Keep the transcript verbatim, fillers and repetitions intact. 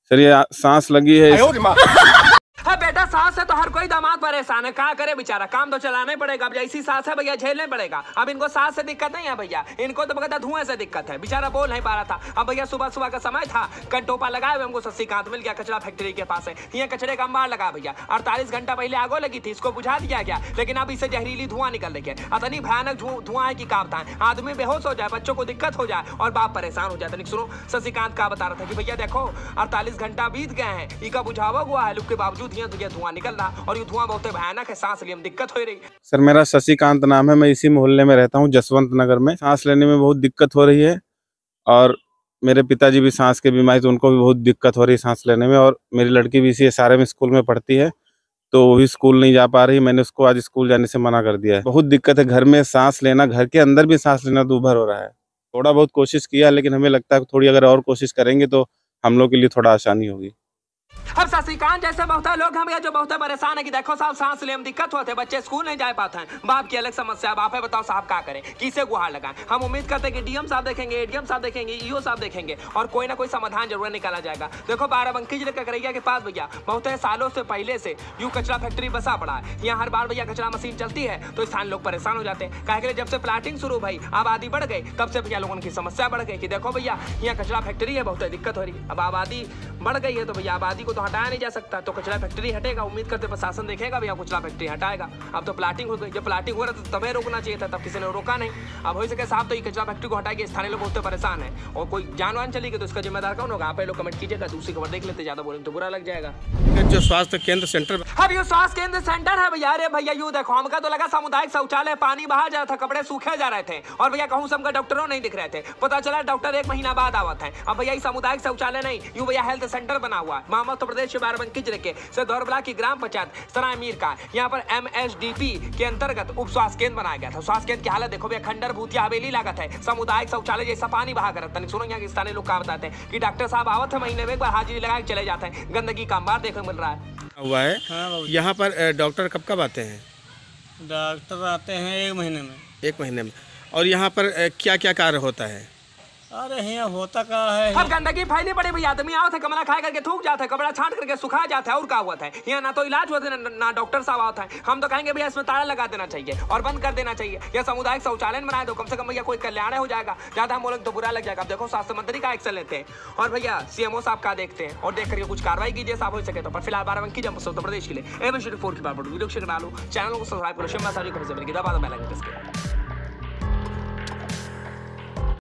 Sir ये सांस लगी है। हाँ बेटा, सांस है तो हर कोई दामाद परेशान है, क्या करे बेचारा, काम तो चलाना ही पड़ेगा। अब ऐसी सांस है भैया, झेलना पड़ेगा। अब इनको सांस से दिक्कत नहीं है भैया, इनको तो बगैर धुएं से दिक्कत है। बेचारा बोल नहीं पा रहा था। अब भैया सुबह सुबह का समय था, कंटोपा लगाए हुए हमको शशिकांत मिल गया, कचरा फैक्ट्री के पास है। यहाँ कचरे का अंबार लगा भैया, अड़तालीस घंटा पहले आगो लगी थी, इसको बुझा दिया गया, लेकिन अब इसे जहरीली धुआं निकल रही है। इतनी भयानक धुआं है कि कांपता है, आदमी बेहोश हो जाए, बच्चों को दिक्कत हो जाए और बाप परेशान हो जाता है। सुनो शशिकांत का बता रहा था कि भैया देखो अड़तालीस घंटा बीत गए हैं, इका बुझावा हुआ है, के बावजूद यहाँ धुआं निकल रहा और ये धुआं बहुत भयानक है, सांस लेने में दिक्कत हो रही। सर मेरा शशिकांत नाम है, मैं इसी मोहल्ले में रहता हूँ, जसवंत नगर में। सांस लेने में बहुत दिक्कत हो रही है और मेरे पिताजी भी सांस के बीमारी, तो उनको भी बहुत दिक्कत हो रही है सांस लेने में। और मेरी लड़की भी इसी एस आर एम स्कूल में पढ़ती है, तो वो भी स्कूल नहीं जा पा रही। मैंने उसको आज स्कूल जाने से मना कर दिया है। बहुत दिक्कत है घर में सांस लेना, घर के अंदर भी सांस लेना दूभर हो रहा है। थोड़ा बहुत कोशिश किया, लेकिन हमें लगता है थोड़ी अगर और कोशिश करेंगे तो हम लोग के लिए थोड़ा आसानी होगी। अब शशिकांत जैसे बहुत लोग हम जो बहुत परेशान है कि देखो साहब सांस लेने में दिक्कत होते, बच्चे स्कूल नहीं जा पाते हैं, बाप की अलग समस्या। आप बताओ साहब क्या करें, किसे गुहार लगाएं? हम उम्मीद करते हैं कि डीएम साहब देखेंगे, एडीएम साहब देखेंगे, ईओ साहब देखेंगे और कोई ना कोई समाधान जरूर निकाला जाएगा। देखो बाराबंकी जिले ककरैया के पास भैया बहुत सालों से पहले से यूं कचरा फैक्ट्री बसा पड़ा है। यहाँ हर बार भैया कचरा मशीन चलती है तो स्थानीय लोग परेशान हो जाते हैं। कहे जब से प्लाटिंग शुरू भाई आबादी बढ़ गई, तब से भैया लोगों की समस्या बढ़ गई कि देखो भैया यहाँ कचरा फैक्ट्री है, बहुत दिक्कत हो रही। अब आबादी बढ़ गई है तो भैया आबादी को तो हटाया नहीं जा सकता, तो कचरा फैक्ट्री हटेगा। उम्मीद करते प्रशासन देखेगा भैया कचरा फैक्ट्री हटाएगा। अब तो प्लाटिंग हो गई, जब प्लाटिंग हो रहा था तभी रोकना चाहिए था, तब किसी ने रोका नहीं। अब हो सके साहब तो ये कचरा फैक्ट्री को हटाएगी, स्थानीय लोग बहुत परेशान है और कोई जानवान चली गई तो इसका जिम्मेदार कौन होगा? आप लोग कमेंट कीजिएगा, दूसरी खबर देख लेते, ज्यादा बोलेंगे तो बुरा लग जाएगा। जो स्वास्थ्य केंद्र सेंटर, अब ये स्वास्थ्य केंद्र सेंटर है भैया। अरे भैया यूं देखो, हमका तो लगा सामुदायिक शौचालय, पानी बाहर जा रहा था, कपड़े सूखे जा रहे थे और भैया कहूँ सबका डॉक्टरों नहीं दिख रहे थे। पता चला डॉक्टर एक महीना बाद आवत है। अब भैया सामुदायिक शौचालय नहीं, यूं भैया हेल्थ सेंटर बना हुआ है उत्तर प्रदेश के बाराबंकी जिले के सिद्धौरबला की ग्राम पंचायत सराय मीर का। यहाँ पर एम एस डी पी के अंतर्गत उप स्वास्थ्य केंद्र बनाया गया था। स्वास्थ्य केंद्र की हालत देखो भैया, खंडर भूतिया हवेली लागत है, सामुदायिक शौचालय जैसा पानी बहा कर। सुनो यहाँ के स्थानीय लोग क्या बताते हैं कि डॉक्टर साहब आवत है, महीने में एक बार हाजिरी लगा के चले जाते हैं। गंदगी का अंबार देखने मिल रहा है हुआ है। हाँ, यहाँ पर डॉक्टर कब कब आते हैं? डॉक्टर आते हैं एक महीने में। एक महीने में। और यहाँ पर क्या क्या कार्य होता है? अरे यहाँ होता का है, अब गंदगी फैली पड़ी भैया, आदमी आओ थे कमरा खा करके थूक जाता है, कपड़ा छाट करके सुखा जाता है और क्या हुआ था? यहाँ ना तो इलाज होता है ना, ना डॉक्टर साहब आता है। हम तो कहेंगे भैया इसमें ताला लगा देना चाहिए और बंद कर देना चाहिए, या सामुदायिक शौचालय बनाए दो, कम से कम भैया कोई कल्याण हो जाएगा। ज्यादा हम बोलेंगे तो बुरा लग जाएगा। अब देखो स्वास्थ्य मंत्री का एक्शन लेते हैं और भैया सीएमओ साहब का देखते हैं और देख करके कुछ कार्रवाई कीजिए साहब हो सके तो। पर फिलहाल बाराबंकी जब उत्तर प्रदेश के लिए एवं फोर की बात वीडियो शेयर करा लो, चैनल को सब्सक्राइब करो, शिमला सारी खबर से मिलेगी।